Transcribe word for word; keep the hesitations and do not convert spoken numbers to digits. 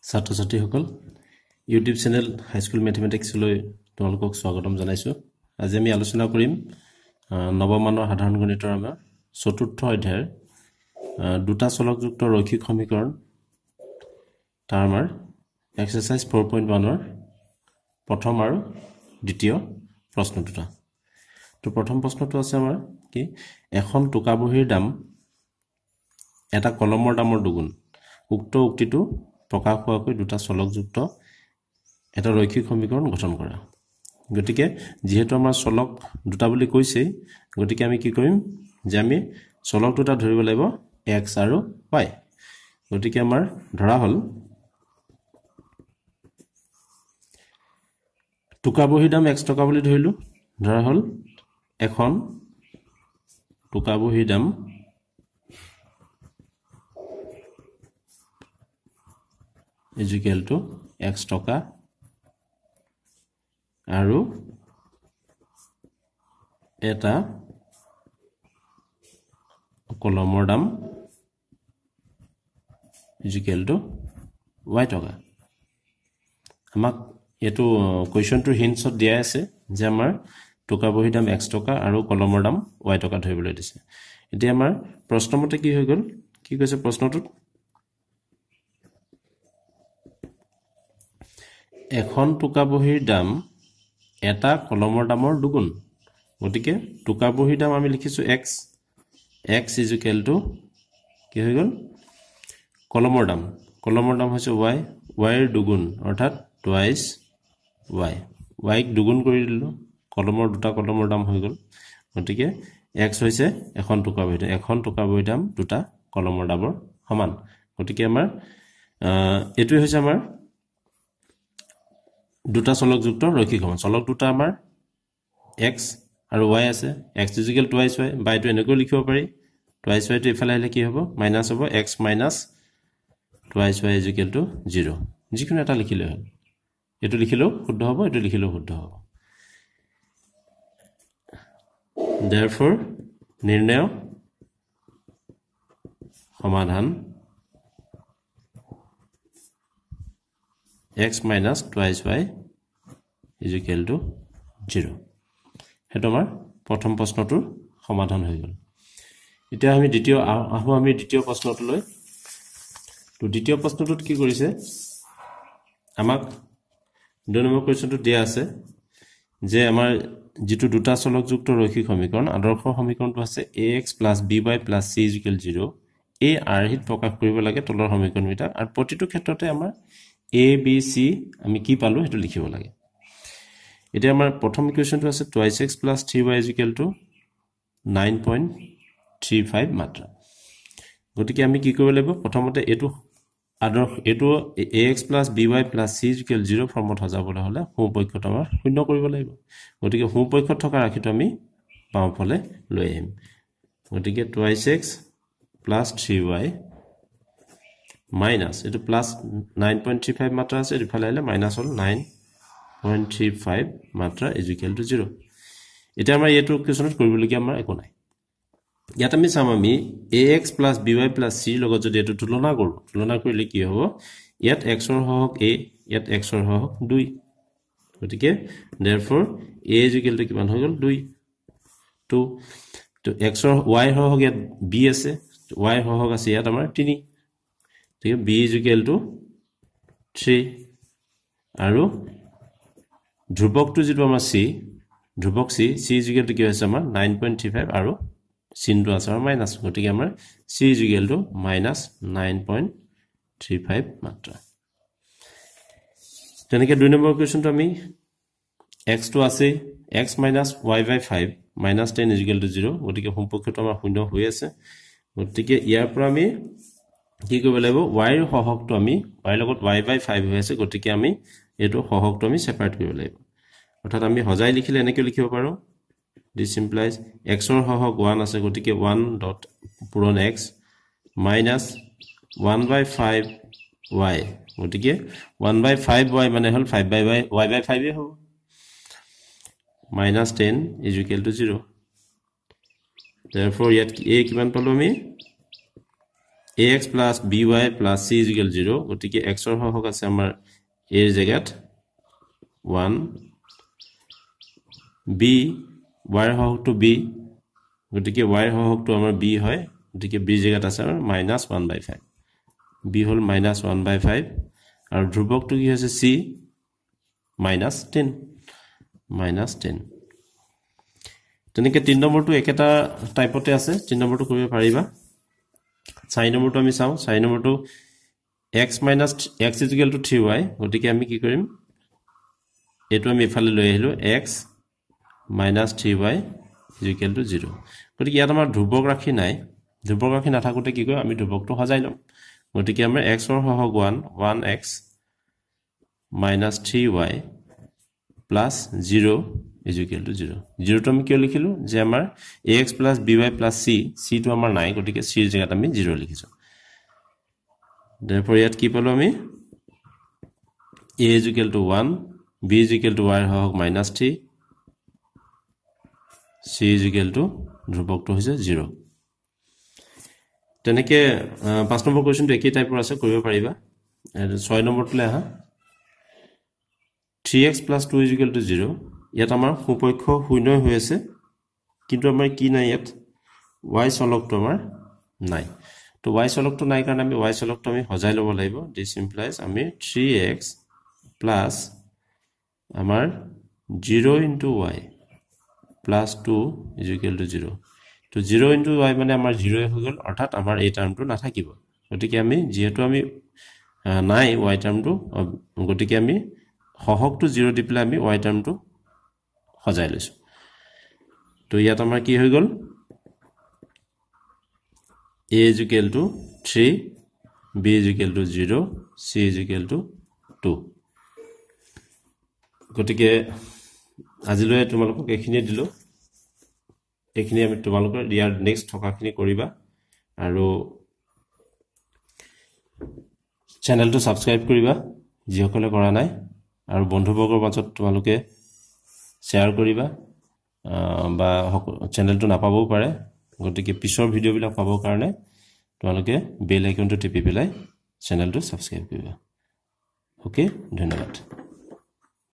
ছাত্ৰ ছাত্ৰীসকল YouTube channel high school মেথমেটিক্সলৈ তোমালোকক স্বাগতম জনাইছো। আজি আমি আলোচনা কৰিম নৱম মানৰ সাধাৰণ গণিতৰ আমাৰ চতুৰ্থ অধ্যায়ৰ দুটা চলকযুক্ত ৰৈখিক সমীকৰণ তাৰ আমাৰ এক্সাৰসাইজ four point one ৰ প্ৰথম আৰু দ্বিতীয় প্ৰশ্ন দুটা। তো প্ৰথম প্ৰশ্নটো আছে আমাৰ কি এখন টুকা বহীৰ দাম এটা কলমৰ দামৰ দুগুণ। উক্ত উক্তিটো প্ৰকাশ হোৱাকৈ দুটা চলকযুক্ত এটা ৰৈখিক সমীকৰণ গঠন কৰা। গতিকে যেহেতু আমাৰ চলক দুটা বুলি কৈছে, গতিকে আমি কি কৰিম যে আমি চলক দুটা ধৰিব লাগিব x আৰু y। গতিকে আমাৰ ধৰা হল টুকা বহীৰ দাম x টকা বুলি ধৰিলো। ধৰা হল এখন টুকা বহীৰ দাম is equal to x টকা আৰু এটা কলমৰ দাম is equal to y টকা। আমাক এটো কোৱেশ্চনটোৰ হিন্টছত দিয়া আছে যে আমাৰ টুকা বহীৰ দাম x টকা আৰু কলমৰ দাম y টকা ধৰিবলৈ দিছে। এতিয়া আমাৰ প্ৰশ্নমতে কি হৈ গল, কি কৈছে প্ৰশ্নটোত এখন টুকা বহীৰ দাম এটা কলমৰ দামৰ দুগুণ। গতিকে টুকা বহীৰ দাম আমি লিখিছো x, x is equal to কি হৈ গল কলমৰ দাম, কলমৰ দাম হৈছে y, y ৰ দুগুণ অৰ্থাৎ twice y, y ক দুগুণ কৰি দিলো, কলমৰ দুটা কলমৰ দাম হৈ গল। গতিকে x হৈছে এখন টুকা বহীৰ দাম, এখন টুকা বহীৰ দাম দুটা কলমৰ দামৰ সমান। গতিকে আমাৰ এটোই হৈছে আমাৰ দুটা চলকযুক্ত ৰৈখিক সমীকৰণ। চলক দুটা আমাৰ x আৰু y আছে, x is equal to twice y, by টো এনেকৈ লিখিব পাৰি, twice y টো ইফালে আহিলে কি হ'ব মাইনাস হ'ব, x minus twice y is equal to zero। যিকোনো এটা লিখিলে হ'ল, এটো লিখিলেও শুদ্ধ হ'ব, এটো লিখিলেও শুদ্ধ হ'ব। therefore নিৰ্ণয় সমাধান x minus twice y is equal to zero। হেতু আমাৰ প্ৰথম প্ৰশ্নটোৰ সমাধান হৈ গল। এতিয়া আমি দ্বিতীয় আহো আমি দ্বিতীয় প্ৰশ্নটোলৈ। তো দ্বিতীয় প্ৰশ্নটোত কি কৰিছে, আমাক দুই নম্বৰ কোৱেশ্চনটো দিয়া আছে যে আমাৰ যেটো দুটা চলকযুক্ত ৰৈখিক সমীকৰণ আদৰ্শ সমীকৰণটো আছে ax plus by plus c is equal to zero। এই আৰ্হিত প্ৰকাশ কৰিব লাগে তলৰ সমীকৰণবিলাক, আৰু প্ৰতিটো ক্ষেত্ৰতে আমাৰ a b c আমি কি পালো হেতু লিখিব লাগে। এতিয়া আমাৰ প্ৰথম ইকুৱেশনটো আছে twice x plus three y is equal to nine point three five মাত্ৰা। গতিকে আমি কি কৰিব লাগিব, প্ৰথমতে এটো আদৰ্শ এটো ax plus by plus c is equal to zero ফৰ্মত সজাবলৈ হলে সোঁপক্ষত আমাৰ শূন্য কৰিব লাগিব। গতিকে সোঁপক্ষত থকা ৰাশিটো আমি বাওঁফালে লৈ আহিম। গতিকে twice x plus three y minus এটো plus nine point three five মাত্ৰা আছে, ইফালে আহিলে মাইনাস হল nine point three five মাত্ৰা is equal to zero। এতিয়া আমাৰ এটো ইকুৱেশনত কৰিবলগীয়া আমাৰ একো নাই। ইয়াত আমি চাম আমি ax plus by plus c লগত যদি এটো তুলনা কৰো, তুলনা কৰিলে কি হ'ব, ইয়াত x ৰ হৰক a, ইয়াত x ৰ হৰক two। গতিকে therefore a is equal to কিমান হৈ গল two। তো তো x ৰ y হৰক ইয়াত b আছে, y হৰক আছে ইয়াত আমাৰ three। ঠিক আছে, b is equal to three আৰু ধ্ৰুবকটো যেটো আমাৰ c, ধ্ৰুবক c, c is equal to কি হৈছে আমাৰ nine point three five আৰু চিনটো আছে আমাৰ মাইনাস। গতিকে আমাৰ c is equal to minus nine point three five মাত্ৰা। তেনেকে দুই নম্বৰ ইকুৱেশনটো আমি x টো আছে, x minus y by five minus ten is equal to zero। গতিকে সম্পৰ্কটো আমাৰ শূন্য হৈ আছে। গতিকে ইয়াৰ পৰা আমি কি কৰিব লাগিব, y ৰ সহগটো আমি y লগত y by five হৈ আছে, গতিকে আমি এটো সহগটো আমি সেপাৰেট কৰিব লাগিব। অৰ্থাৎ আমি হজাই লিখিলে এনেকৈ লিখিব পাৰো, this implies x ৰ সহগ one আছে, গতিকে one dot পূৰণ x minus one by five y। গতিকে one by five y মানে হল five by y, y by five এ হ'ব, minus ten is equal to zero। therefore ইয়াত a কিমান পালো আমি ax plus by plus c is equal to zero গটিকে x ৰ হহক আছে আমাৰ a ৰ জায়গাত one b y ৰ হহকটো b গটিকে y ৰ হহকটো আমাৰ b হয় গটিকে b ৰ জায়গাত আছে আমাৰ minus one by five b hall minus one by five আৰু ধ্ৰুবকটো কি হৈছে c minus ten minus ten তেনেকে তিন নম্বৰটো একেটা টাইপতে আছে তিন নম্বৰটো কৰিব পাৰিবা চাৰি নম্বৰটো আমি চাও চাৰি নম্বৰটো x minus x is equal to three y গটিকে আমি কি কৰিম এটো আমি ইফালে লৈ আহিলো x minus three y is equal to zero গটিকে ইয়াত আমাৰ ধ্ৰুবক ৰাখি নাই ধ্ৰুবক ৰাখি নাথাকোতে কি কয় আমি ধ্ৰুবকটো সজাই লম গটিকে আমাৰ x ৰ হহক one one x minus three y plus zero is equal to zero zero to আমি কিয় লিখিলো যে আমাৰ ax plus by plus c c to আমাৰ নাই গটিকে c ৰ জায়গাত আমি zero লিখিছো therefore ইয়াত কি পালো আমি a is equal to one b is equal to y ৰ হহক minus three c is equal to ধ্ৰুবকটো হৈছে zero তেনেকে পাঁচ নম্বৰ কোৱেশ্চনটো একেই টাইপৰ আছে কৰিব পাৰিবা ছয় নম্বৰটোলে আহা three x plus two is equal to zero ইয়াত আমাৰ সুপক্ষ শূন্য হৈ আছে কিন্তু আমাৰ কি নাই ইয়াত y চলকটো আমাৰ নাই তো y চলকটো নাই কাৰণ আমি y চলকটো আমি হজাই ল'ব লাগিব this implies আমি three x plus আমাৰ zero into y plus two is equal to zero তো zero into y মানে আমাৰ zero হৈ গল অৰ্থাৎ আমাৰ এই টাৰ্মটো নাথাকিব গতিকে আমি যেহেতু আমি নাই y টাৰ্মটো গতিকে আমি হহকটো zero দি পেলাই আমি y টাৰ্মটো হজাই লৈছো তো ইয়াত আমাৰ কি হৈ গল a is equal to three b is equal to zero c is equal to two গতিকে আজিলৈ তোমালোকক এখিনি দিলো এখিনি আমি তোমালোকৰ ইয়াৰ নেক্সট থকাখিনি কৰিবা আৰু চেনেলটো সাবস্ক্ৰাইব কৰিবা যিসকলে কৰা নাই আৰু বন্ধুবৰ্গৰ মাজত তোমালোকে শেয়াৰ কৰিবা বা চেনেলটো নাপাবও পাৰে গতিকে পিছৰ ভিডিওবিলাক পাবৰ কাৰণে তোমালোকে বেল আইকনটো টিপি পেলাই চেনেলটো সাবস্ক্ৰাইব কৰিবা ওকে ধন্যবাদ